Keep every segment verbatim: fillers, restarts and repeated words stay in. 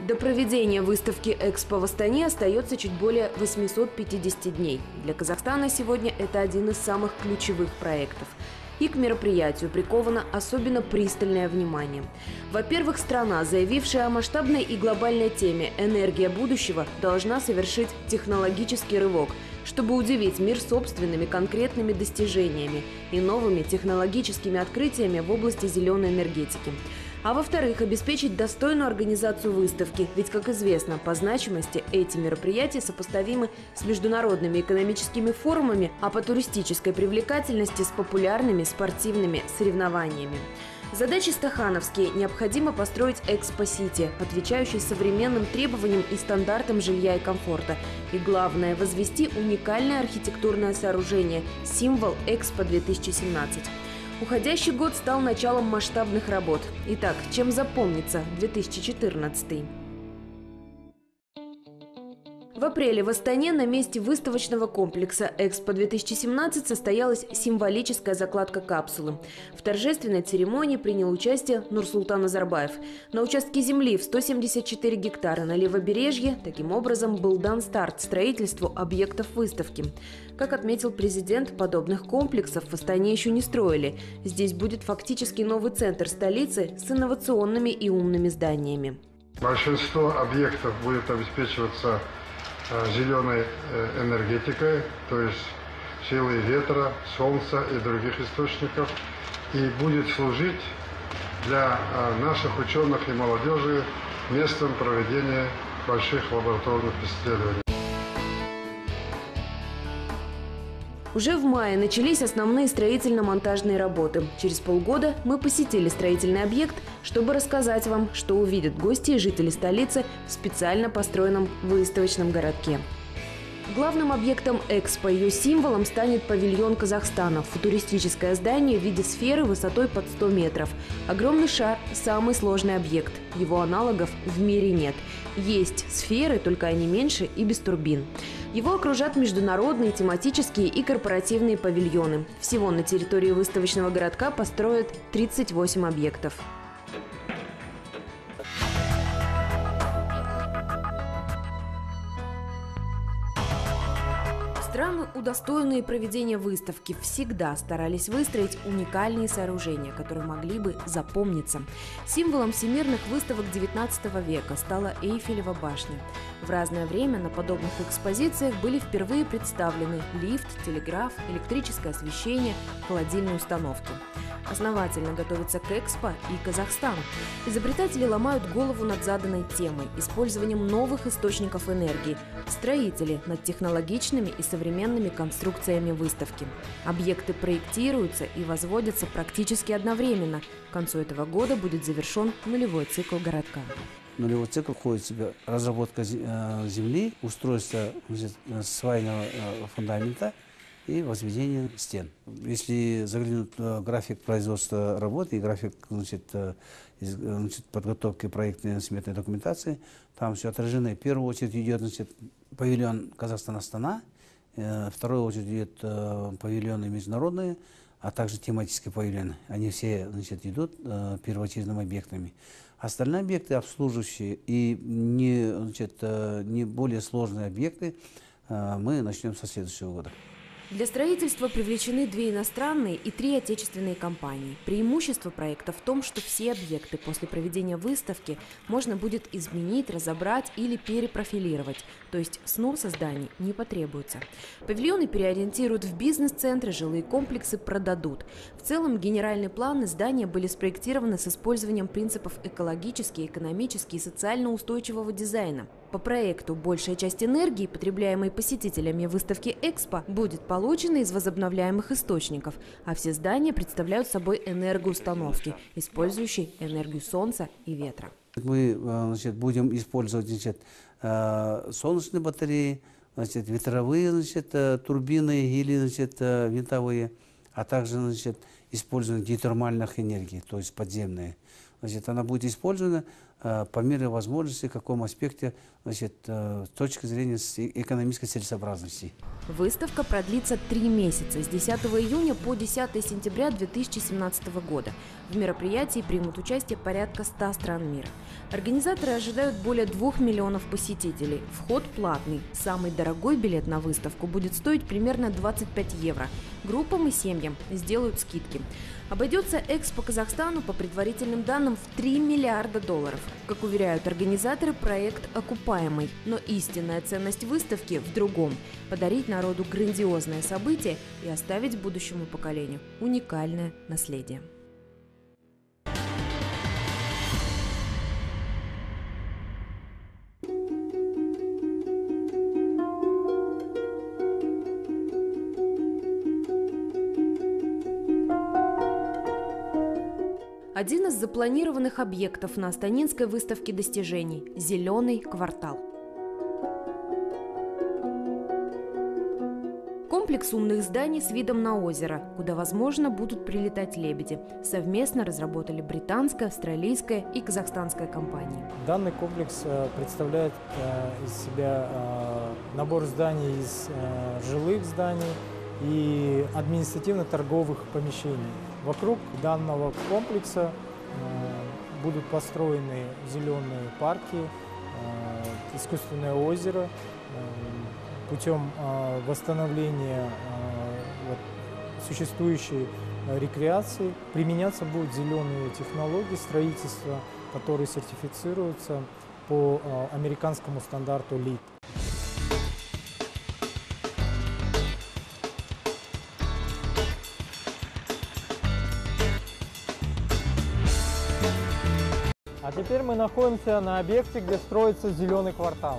До проведения выставки «Экспо» в Астане остается чуть более восьмисот пятидесяти дней. Для Казахстана сегодня это один из самых ключевых проектов. И к мероприятию приковано особенно пристальное внимание. Во-первых, страна, заявившая о масштабной и глобальной теме «Энергия будущего», должна совершить технологический рывок, чтобы удивить мир собственными конкретными достижениями и новыми технологическими открытиями в области зеленой энергетики. А во-вторых, обеспечить достойную организацию выставки, ведь, как известно, по значимости эти мероприятия сопоставимы с международными экономическими форумами, а по туристической привлекательности с популярными спортивными соревнованиями. Задачи стахановские: необходимо построить Экспо-Сити, отвечающий современным требованиям и стандартам жилья и комфорта. И главное – возвести уникальное архитектурное сооружение – символ Экспо две тысячи семнадцать. Уходящий год стал началом масштабных работ. Итак, чем запомнится две тысячи четырнадцатый? В апреле в Астане на месте выставочного комплекса «Экспо две тысячи семнадцать» состоялась символическая закладка капсулы. В торжественной церемонии принял участие Нурсултан Назарбаев. На участке земли в сто семьдесят четыре гектара на левобережье таким образом был дан старт строительству объектов выставки. Как отметил президент, подобных комплексов в Астане еще не строили. Здесь будет фактически новый центр столицы с инновационными и умными зданиями. Большинство объектов будет обеспечиваться зеленой энергетикой, то есть силой ветра, солнца и других источников, и будет служить для наших ученых и молодежи местом проведения больших лабораторных исследований. Уже в мае начались основные строительно-монтажные работы. Через полгода мы посетили строительный объект, чтобы рассказать вам, что увидят гости и жители столицы в специально построенном выставочном городке. Главным объектом Экспо, ее символом, станет павильон Казахстана – футуристическое здание в виде сферы высотой под сто метров. Огромный шар – самый сложный объект. Его аналогов в мире нет. Есть сферы, только они меньше и без турбин. Его окружат международные, тематические и корпоративные павильоны. Всего на территории выставочного городка построят тридцать восемь объектов. Страны, удостоенные проведения выставки, всегда старались выстроить уникальные сооружения, которые могли бы запомниться. Символом всемирных выставок девятнадцатого века стала Эйфелева башня. В разное время на подобных экспозициях были впервые представлены лифт, телеграф, электрическое освещение, холодильные установки. Основательно готовится к Экспо и Казахстан. Изобретатели ломают голову над заданной темой, использованием новых источников энергии, строители над технологичными и современными конструкциями выставки. Объекты проектируются и возводятся практически одновременно. К концу этого года будет завершен нулевой цикл городка. Нулевой цикл входит в себя разработка земли, устройство свайного фундамента и возведение стен. Если заглянуть в график производства работы и график значит, значит, подготовки проектной сметной документации, там все отражено. В первую очередь идет значит, павильон Казахстан-Астана, в вторую очередь идет павильоны международные, а также тематические павильоны. Они все значит, идут первоочередными объектами. Остальные объекты обслуживающие и не, значит, не более сложные объекты мы начнем со следующего года. Для строительства привлечены две иностранные и три отечественные компании. Преимущество проекта в том, что все объекты после проведения выставки можно будет изменить, разобрать или перепрофилировать, то есть сноса зданий не потребуется. Павильоны переориентируют в бизнес-центры, жилые комплексы продадут. В целом генеральные планы здания были спроектированы с использованием принципов экологически, экономически и социально устойчивого дизайна. По проекту большая часть энергии, потребляемой посетителями выставки «Экспо», будет получена из возобновляемых источников, а все здания представляют собой энергоустановки, использующие энергию солнца и ветра. Мы значит, будем использовать значит, солнечные батареи, значит, ветровые значит, турбины или значит, винтовые, а также значит, использование геотермальных энергий, то есть подземные. Значит, она будет использована по мере возможности, в каком аспекте, значит, с точки зрения экономической целесообразности. Выставка продлится три месяца, с десятого июня по десятое сентября две тысячи семнадцатого года. В мероприятии примут участие порядка ста стран мира. Организаторы ожидают более двух миллионов посетителей. Вход платный. Самый дорогой билет на выставку будет стоить примерно двадцать пять евро. Группам и семьям сделают скидки. Обойдется Экспо Казахстану по предварительным данным в три миллиарда долларов. Как уверяют организаторы, проект окупаемый. Но истинная ценность выставки в другом – подарить народу грандиозное событие и оставить будущему поколению уникальное наследие. Один из запланированных объектов на Астанинской выставке достижений – «Зеленый квартал». Комплекс умных зданий с видом на озеро, куда, возможно, будут прилетать лебеди. Совместно разработали британская, австралийская и казахстанская компании. Данный комплекс представляет из себя набор зданий из жилых зданий и административно-торговых помещений. Вокруг данного комплекса э, будут построены зеленые парки, э, искусственное озеро. Э, путем э, восстановления э, вот, существующей э, рекреации применяться будут зеленые технологии строительства, которые сертифицируются по э, американскому стандарту лид. А теперь мы находимся на объекте, где строится зеленый квартал.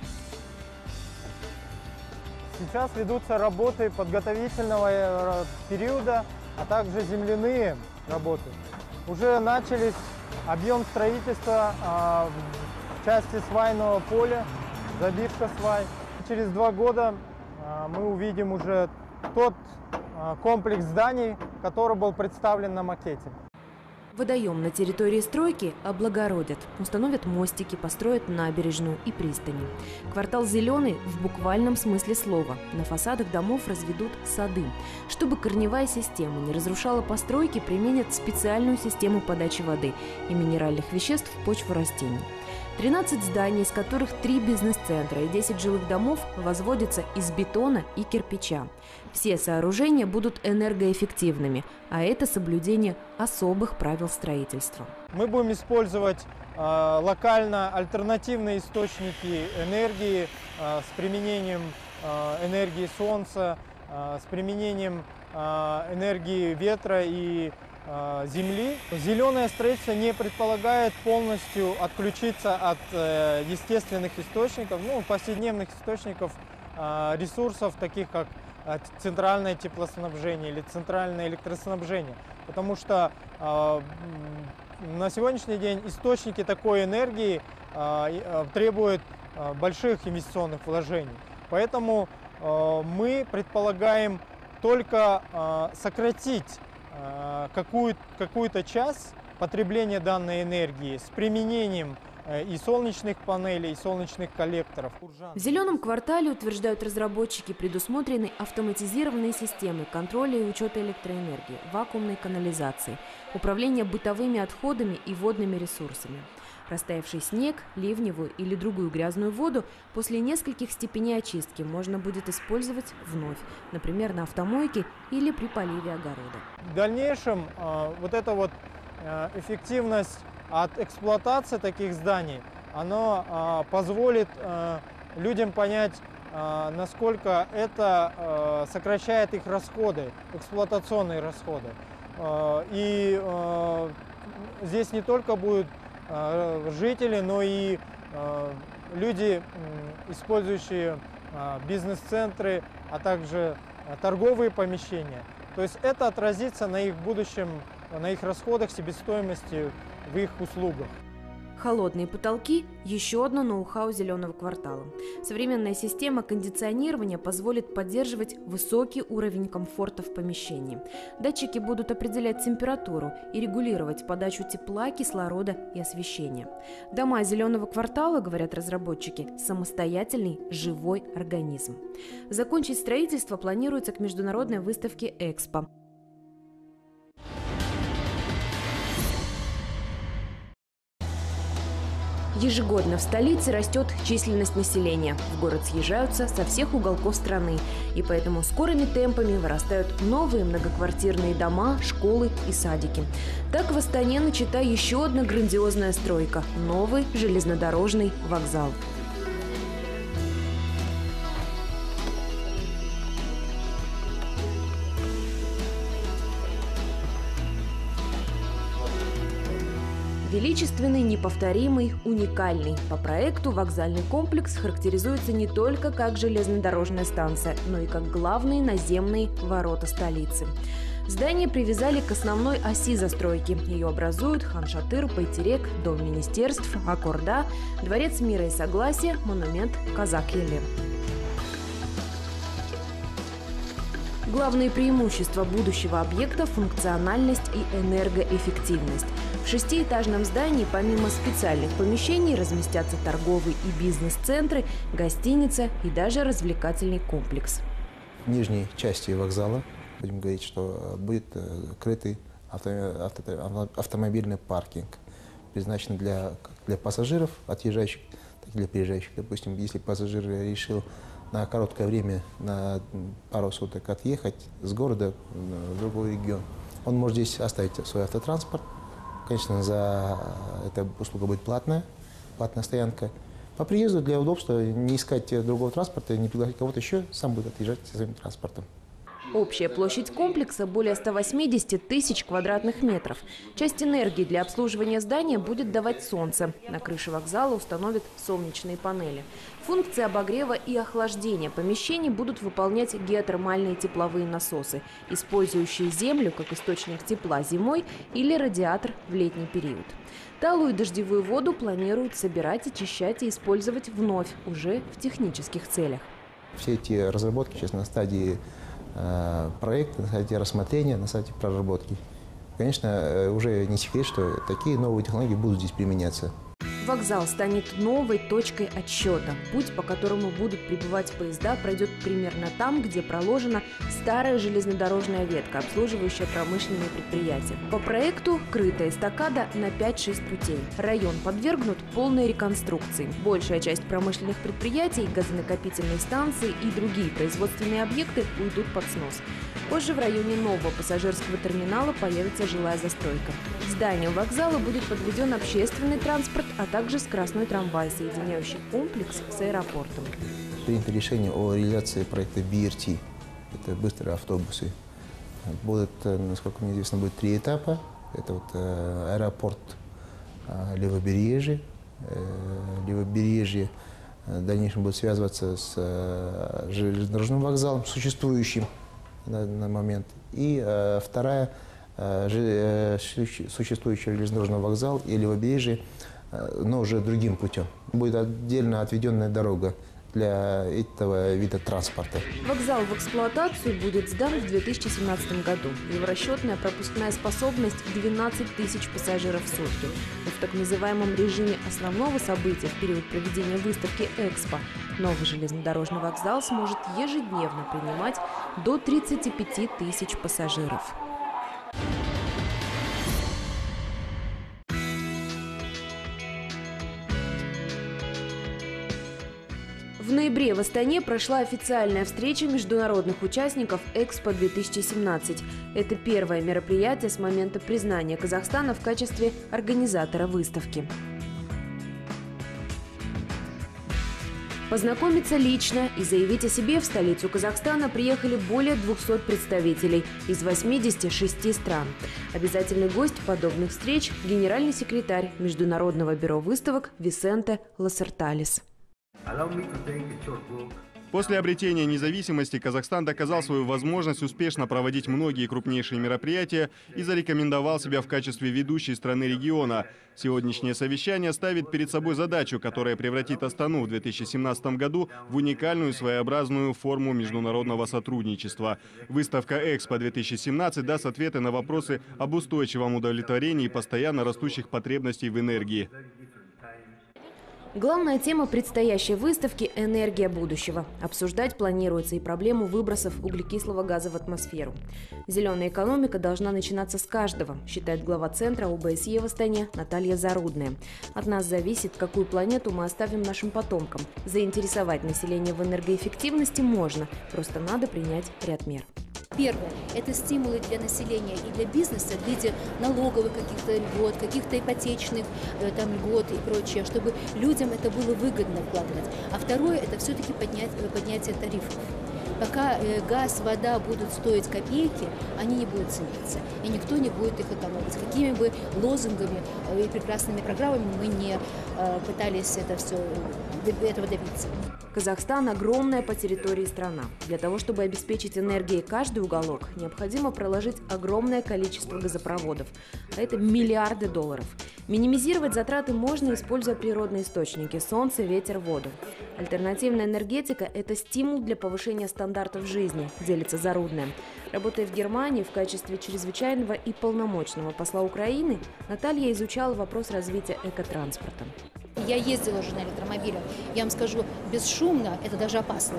Сейчас ведутся работы подготовительного периода, а также земляные работы. Уже начались объем строительства а, в части свайного поля, забивка свай. Через два года а, мы увидим уже тот а, комплекс зданий, который был представлен на макете. Водоем на территории стройки облагородят, установят мостики, построят набережную и пристани. Квартал «Зеленый» в буквальном смысле слова. На фасадах домов разведут сады. Чтобы корневая система не разрушала постройки, применят специальную систему подачи воды и минеральных веществ в почву растений. тринадцать зданий, из которых три бизнес-центра и десять жилых домов, возводятся из бетона и кирпича. Все сооружения будут энергоэффективными, а это соблюдение особых правил строительства. Мы будем использовать э, локально альтернативные источники энергии э, с применением э, энергии солнца, э, с применением э, энергии ветра и э, земли. Зеленое строительство не предполагает полностью отключиться от э, естественных источников, ну, повседневных источников э, ресурсов, таких как центральное теплоснабжение или центральное электроснабжение, потому что э, на сегодняшний день источники такой энергии э, требуют э, больших инвестиционных вложений. Поэтому э, мы предполагаем только э, сократить э, какую, какую-то часть потребления данной энергии с применением и солнечных панелей, и солнечных коллекторов. В «Зеленом квартале», утверждают разработчики, предусмотрены автоматизированные системы контроля и учета электроэнергии, вакуумной канализации, управления бытовыми отходами и водными ресурсами. Растаявший снег, ливневую или другую грязную воду после нескольких степеней очистки можно будет использовать вновь, например, на автомойке или при поливе огорода. В дальнейшем э, вот эта вот э, эффективность от эксплуатации таких зданий, оно э, позволит э, людям понять, э, насколько это э, сокращает их расходы, эксплуатационные расходы. Э, и э, здесь не только будут э, жители, но и э, люди, э, использующие э, бизнес-центры, а также э, торговые помещения. То есть это отразится на их будущем, на их расходах, себестоимости в их услугах. Холодные потолки – еще одно ноу-хау зеленого квартала. Современная система кондиционирования позволит поддерживать высокий уровень комфорта в помещении. Датчики будут определять температуру и регулировать подачу тепла, кислорода и освещения. Дома зеленого квартала, говорят разработчики, самостоятельный живой организм. Закончить строительство планируется к международной выставке «Экспо». Ежегодно в столице растет численность населения. В город съезжаются со всех уголков страны. И поэтому скорыми темпами вырастают новые многоквартирные дома, школы и садики. Так в Астане начата еще одна грандиозная стройка – новый железнодорожный вокзал. Величественный, неповторимый, уникальный. По проекту вокзальный комплекс характеризуется не только как железнодорожная станция, но и как главные наземные ворота столицы. Здание привязали к основной оси застройки. Ее образуют Хан-Шатыр, Байтерек, Дом министерств, Аккорда, Дворец мира и согласия, монумент Казак-Еле. Главные преимущества будущего объекта – функциональность и энергоэффективность. В шестиэтажном здании помимо специальных помещений разместятся торговые и бизнес-центры, гостиница и даже развлекательный комплекс. В нижней части вокзала, будем говорить, что будет крытый автомобильный паркинг, предназначенный для, для пассажиров, отъезжающих, так и для приезжающих. Допустим, если пассажир решил на короткое время, на пару суток отъехать с города в другой регион, он может здесь оставить свой автотранспорт. Конечно, за эта услуга будет платная, платная стоянка. По приезду для удобства не искать другого транспорта, не пригласить кого-то еще, сам будет отъезжать со своим транспортом. Общая площадь комплекса более ста восьмидесяти тысяч квадратных метров. Часть энергии для обслуживания здания будет давать солнце. На крыше вокзала установят солнечные панели. Функции обогрева и охлаждения помещений будут выполнять геотермальные тепловые насосы, использующие землю как источник тепла зимой или радиатор в летний период. Талую дождевую воду планируют собирать, очищать и использовать вновь, уже в технических целях. Все эти разработки сейчас на стадии э, проекта, на стадии рассмотрения, на стадии проработки. Конечно, уже не секрет, что такие новые технологии будут здесь применяться. Вокзал станет новой точкой отсчета. Путь, по которому будут прибывать поезда, пройдет примерно там, где проложена старая железнодорожная ветка, обслуживающая промышленные предприятия. По проекту крытая эстакада на пять-шесть путей. Район подвергнут полной реконструкции. Большая часть промышленных предприятий, газонакопительные станции и другие производственные объекты уйдут под снос. Позже в районе нового пассажирского терминала появится жилая застройка. К зданию вокзала будет подведен общественный транспорт, а также скоростной трамвай, соединяющий комплекс с аэропортом. Принято решение о реализации проекта би эр ти. Это быстрые автобусы. Будут, насколько мне известно, будет три этапа. Это вот аэропорт Левобережье. Левобережье в дальнейшем будет связываться с железнодорожным вокзалом, существующим на данный момент. И э, вторая, э, существующий железнодорожный вокзал и Левобережье, э, но уже другим путем. Будет отдельно отведенная дорога для этого вида транспорта. Вокзал в эксплуатацию будет сдан в две тысячи семнадцатом году. Его расчетная пропускная способность двенадцать тысяч пассажиров в сутки. Но в так называемом режиме основного события в период проведения выставки «Экспо» новый железнодорожный вокзал сможет ежедневно принимать до тридцати пяти тысяч пассажиров. В ноябре в Астане прошла официальная встреча международных участников «Экспо-две тысячи семнадцать». Это первое мероприятие с момента признания Казахстана в качестве организатора выставки. Познакомиться лично и заявить о себе в столицу Казахстана приехали более двухсот представителей из восьмидесяти шести стран. Обязательный гость подобных встреч – генеральный секретарь Международного бюро выставок Висенте Лассерталис. После обретения независимости Казахстан доказал свою возможность успешно проводить многие крупнейшие мероприятия и зарекомендовал себя в качестве ведущей страны региона. Сегодняшнее совещание ставит перед собой задачу, которая превратит Астану в две тысячи семнадцатом году в уникальную своеобразную форму международного сотрудничества. Выставка «Экспо-две тысячи семнадцать» даст ответы на вопросы об устойчивом удовлетворении постоянно растущих потребностей в энергии. Главная тема предстоящей выставки – энергия будущего. Обсуждать планируется и проблему выбросов углекислого газа в атмосферу. Зеленая экономика должна начинаться с каждого, считает глава центра о бэ эс е в Астане Наталья Зарудная. От нас зависит, какую планету мы оставим нашим потомкам. Заинтересовать население в энергоэффективности можно, просто надо принять ряд мер. Первое – это стимулы для населения и для бизнеса в виде налоговых каких-то льгот, каких-то ипотечных там, льгот и прочее, чтобы людям это было выгодно вкладывать. А второе – это все-таки поднять, поднятие тарифов. Пока э, газ, вода будут стоить копейки, они не будут цениться, и никто не будет их экономить. Какими бы лозунгами э, и прекрасными программами мы не э, пытались это все, этого добиться. Казахстан – огромная по территории страна. Для того, чтобы обеспечить энергией каждый уголок, необходимо проложить огромное количество газопроводов, а это миллиарды долларов. Минимизировать затраты можно, используя природные источники – солнце, ветер, воду. Альтернативная энергетика – это стимул для повышения стандартов жизни, делится Зарудная. Работая в Германии в качестве чрезвычайного и полномочного посла Украины, Наталья изучала вопрос развития экотранспорта. Я ездила уже на электромобиле, я вам скажу, бесшумно, это даже опасно.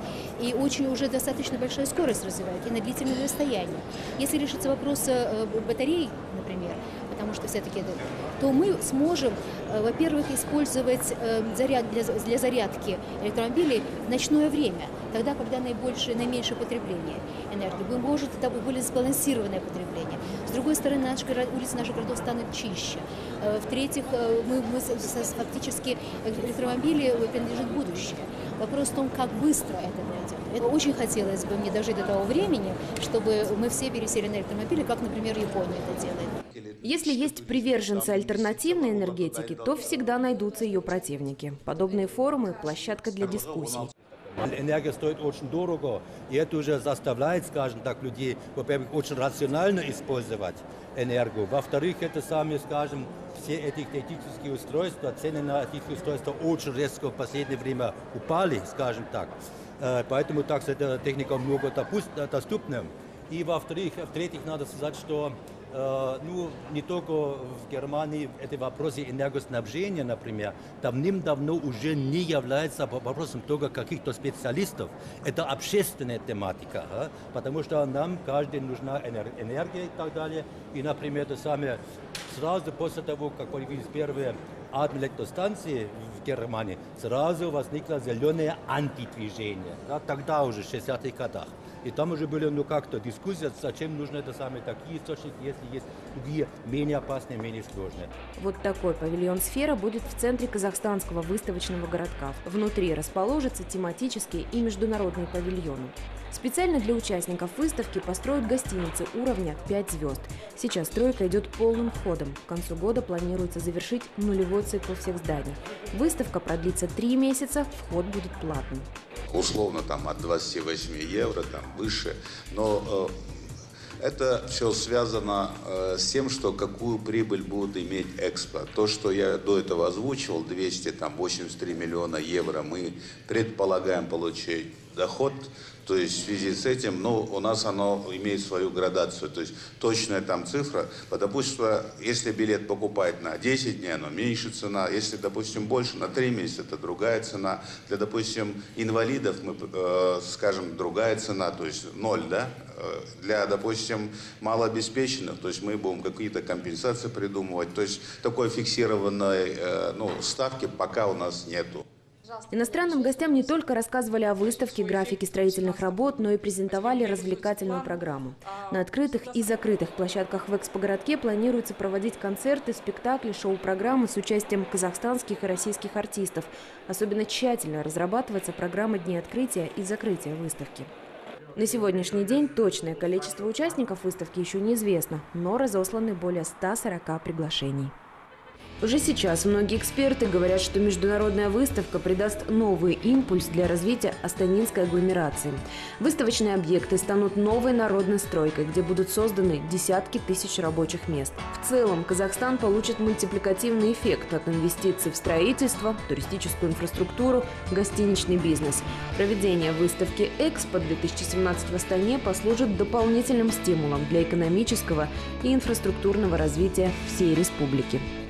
И очень уже достаточно большая скорость развивает, и на длительное расстояние. Если решится вопрос батарей, например, потому что все-таки это, то мы сможем, во-первых, использовать заряд для, для зарядки электромобилей в ночное время, тогда, когда наибольшее, наименьшее потребление энергии. Вы можете, это более сбалансированное потребление. С другой стороны, наши, улицы наших городов станут чище. В-третьих, мы, мы фактически электромобили принадлежит будущее. Вопрос в том, как быстро это найдет. Очень хотелось бы мне дожить до того времени, чтобы мы все пересели на электромобили, как, например, Япония это делает. Если есть приверженцы альтернативной энергетики, то всегда найдутся ее противники. Подобные форумы – площадка для дискуссий. Энергия стоит очень дорого, и это уже заставляет, скажем так, людей, во-первых, очень рационально использовать энергию. Во-вторых, это сами, скажем, все эти технические устройства, цены на эти устройства очень резко в последнее время упали, скажем так. Поэтому так эта техника много доступна. И во-вторых, в-третьих, надо сказать, что ну, не только в Германии это вопросы энергоснабжения, например, давным-давно уже не является вопросом только каких-то специалистов. Это общественная тематика, а? Потому что нам каждый нужна энергия и так далее. И, например, это самое, сразу после того, как появились первые атомные электростанции в Германии, сразу возникло зеленое антидвижение. Да? Тогда уже, в шестидесятых годах. И там уже были, ну, как-то дискуссия, зачем нужны это самые такие источники, если есть другие, менее опасные, менее сложные. Вот такой павильон «Сфера» будет в центре казахстанского выставочного городка. Внутри расположатся тематические и международные павильоны. Специально для участников выставки построят гостиницы уровня пять звезд. Сейчас стройка идет полным ходом. К концу года планируется завершить нулевой цикл всех зданий. Выставка продлится три месяца, вход будет платным. Условно там от двадцати восьми евро, там выше, но э, это все связано э, с тем, что какую прибыль будет иметь Экспо. То, что я до этого озвучивал, двести восемьдесят три миллиона евро, мы предполагаем получить доход. То есть в связи с этим, ну, у нас оно имеет свою градацию, то есть точная там цифра. Допустим, если билет покупать на десять дней, оно меньше цена, если, допустим, больше, на три месяца, это другая цена. Для, допустим, инвалидов, мы э, скажем, другая цена, то есть ноль, да. Для, допустим, малообеспеченных, то есть мы будем какие-то компенсации придумывать, то есть такой фиксированной э, ну, ставки пока у нас нету. Иностранным гостям не только рассказывали о выставке, графике строительных работ, но и презентовали развлекательную программу. На открытых и закрытых площадках в экспогородке планируется проводить концерты, спектакли, шоу-программы с участием казахстанских и российских артистов. Особенно тщательно разрабатывается программа дней открытия и закрытия выставки. На сегодняшний день точное количество участников выставки еще неизвестно, но разосланы более ста сорока приглашений. Уже сейчас многие эксперты говорят, что международная выставка придаст новый импульс для развития астанинской агломерации. Выставочные объекты станут новой народной стройкой, где будут созданы десятки тысяч рабочих мест. В целом Казахстан получит мультипликативный эффект от инвестиций в строительство, туристическую инфраструктуру, гостиничный бизнес. Проведение выставки «Экспо-две тысячи семнадцать» в Астане послужит дополнительным стимулом для экономического и инфраструктурного развития всей республики.